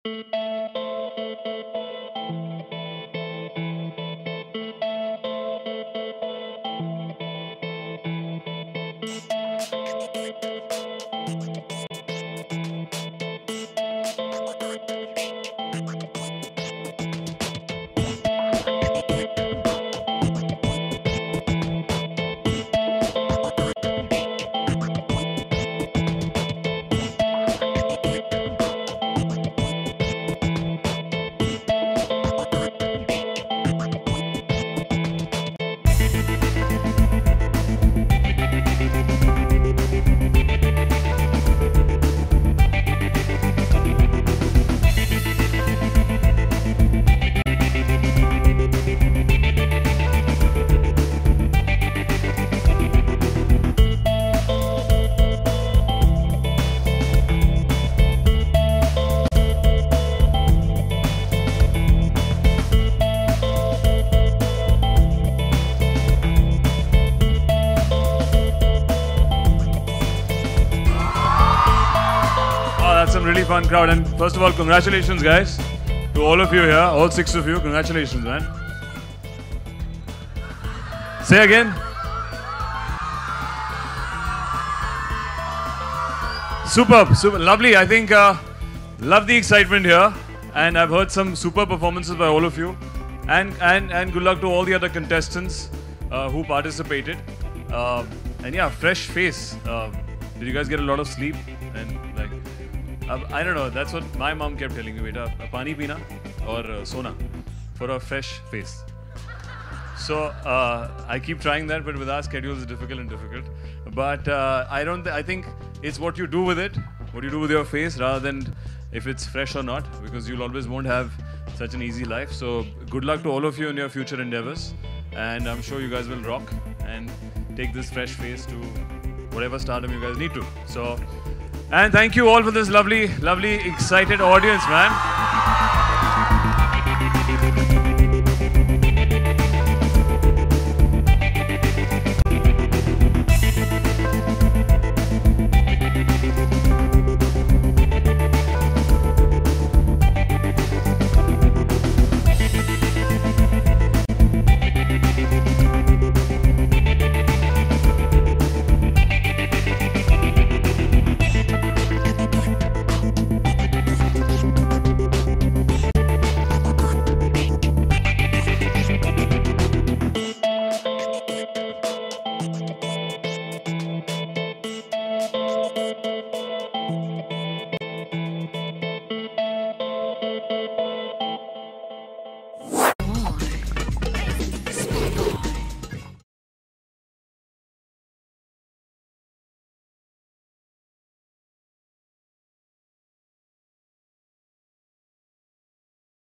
Some really fun crowd, and first of all, congratulations guys to all of you here, all 6 of you. Congratulations, man. Say again. Superb, super lovely. I think love the excitement here, and I've heard some super performances by all of you, and good luck to all the other contestants who participated. And yeah, fresh face. Did you guys get a lot of sleep? And like, I don't know, that's what my mom kept telling me, beta, pani pina or sona for a fresh face. So I keep trying that, but with our schedules it's difficult. But I think it's what you do with it, what you do with your face, rather than if it's fresh or not, because you'll always won't have such an easy life. So good luck to all of you in your future endeavors, and I'm sure you guys will rock and take this fresh face to whatever stardom you guys need to. So. And thank you all for this lovely, excited audience, man.